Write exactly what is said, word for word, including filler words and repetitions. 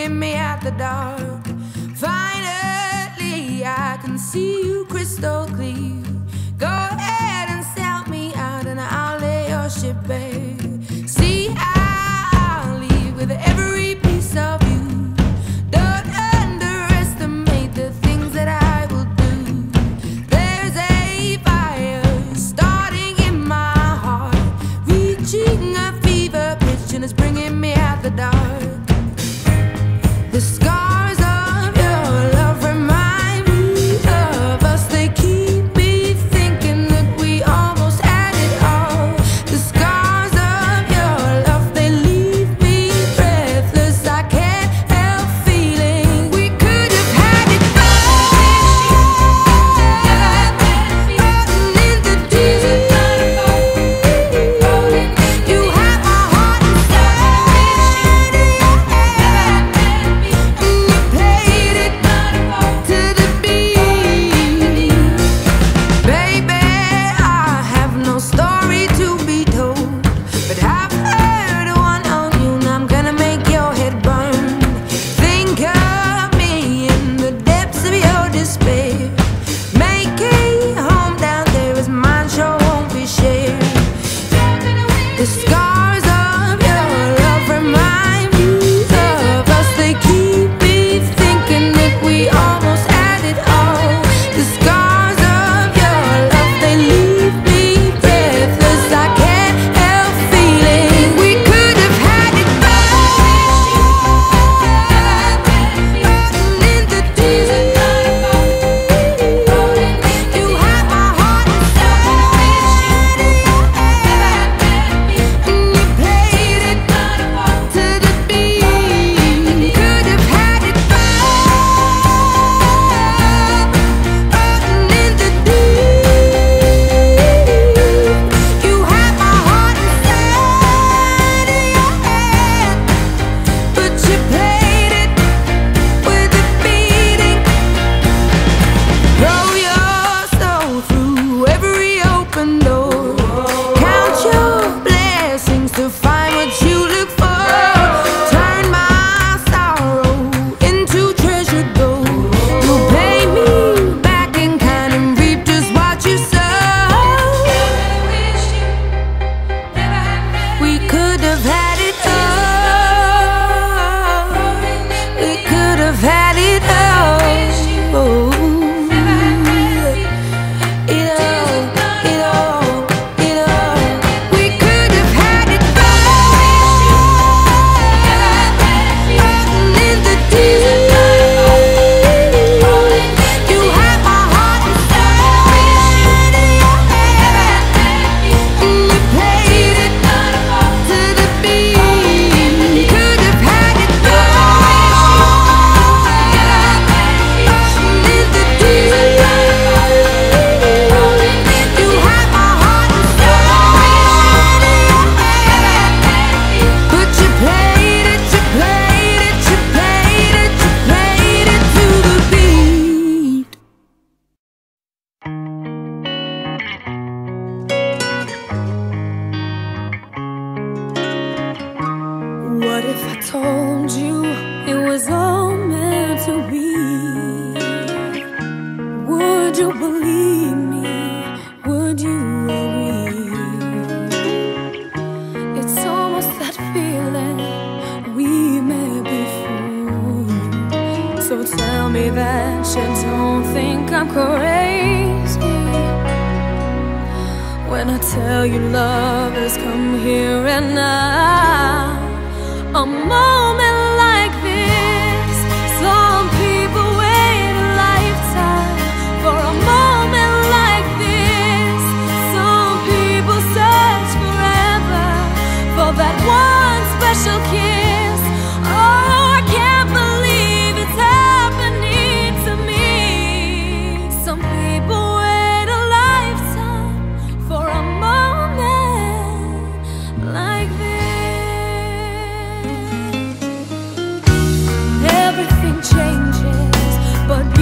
bringing me out the dark. Finally, I can see you crystal clear. Go ahead and sell me out and I'll lay your ship bare. See, I'll leave with every piece of you. Don't underestimate the things that I will do. There's a fire starting in my heart, reaching a fever pitch and it's bringing me out the dark. The scars of your love remind me of us. They keep me thinking that we almost had it all. The scars of your love, they leave me breathless. I can't help feeling we could have had it all. Rolling in the deep. You have my heart inside. And you played it to the beat. Baby, I have no story to be told, but I've heard one on you and I'm gonna make your head burn. Think of me in the depths of your despair. Make a home down there as mine sure won't be shared. The scars of your love remind me of us. They keep me thinking that we almost had it all. The scars of your love, they leave me breathless. I can't help feeling we could have had it all. Rolling in the deep. You have my heart inside. And you played it to the beat. Could have had it all. Rolling in the deep. You have my heart inside of your head, but you played it with a beating. Throw your soul through every open door. Count your blessings to find what you look for. Turn my sorrow into treasured gold. You'll pay me back in kind and reap just what you sow. We could have had it all. We could have had it all. It all, it all, it all. We could have had it all. Rolling in the deep. You have my heart inside of your head. And you played it to the beat. Could have had it all. Rolling in the deep. You have my heart inside of your head. But you played it, you played it, you played it, you played it to the beat. What if I told you it was all meant to be? Would you believe me? Would you agree? It's almost that feeling we may be fools. So tell me that you don't think I'm crazy when I tell you love has come here and now. A moment like this, some people wait a lifetime for a moment like this. Some people search forever for that one special kiss. Oh, I can't believe it's happening to me. Some people wait a lifetime for a moment like this. Everything changes, but